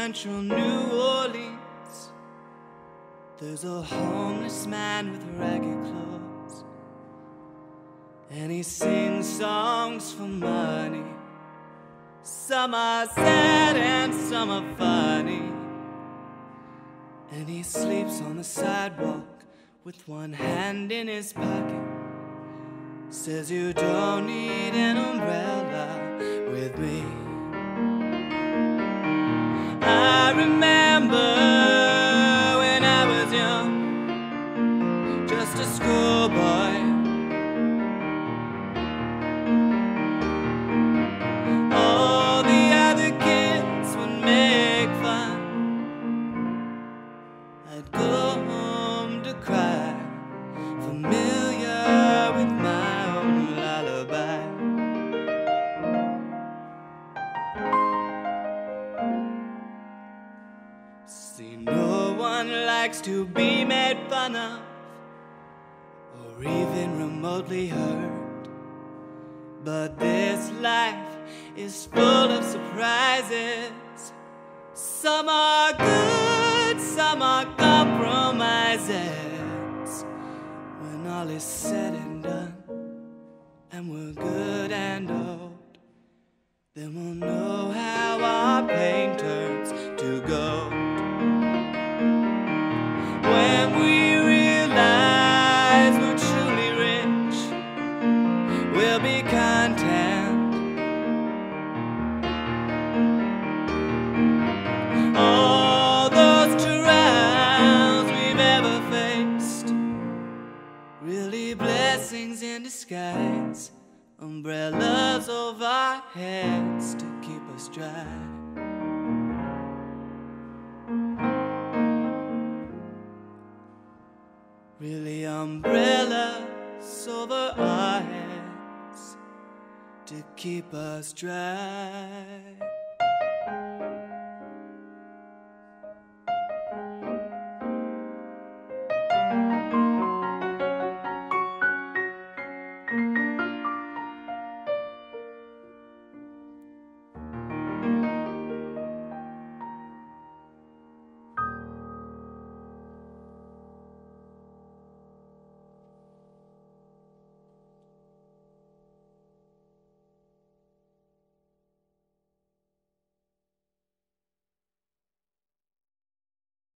Central New Orleans, there's a homeless man with ragged clothes, and he sings songs for money. Some are sad and some are funny, and he sleeps on the sidewalk with one hand in his pocket. Says you don't need an umbrella with me. I remember when I was young, just a schoolboy. All the other kids would make fun. I'd go home to cry, familiar with my own lullaby. See, no one likes to be made fun of or even remotely hurt, but this life is full of surprises. Some are good, some are compromises. When all is said and done, and we're good and old, then we'll know how our pain turns to gold. When we realize we're truly rich, we'll be content. All those trials we've ever faced, really blessings in disguise, umbrellas over our heads to keep us dry. Really umbrellas over our heads to keep us dry.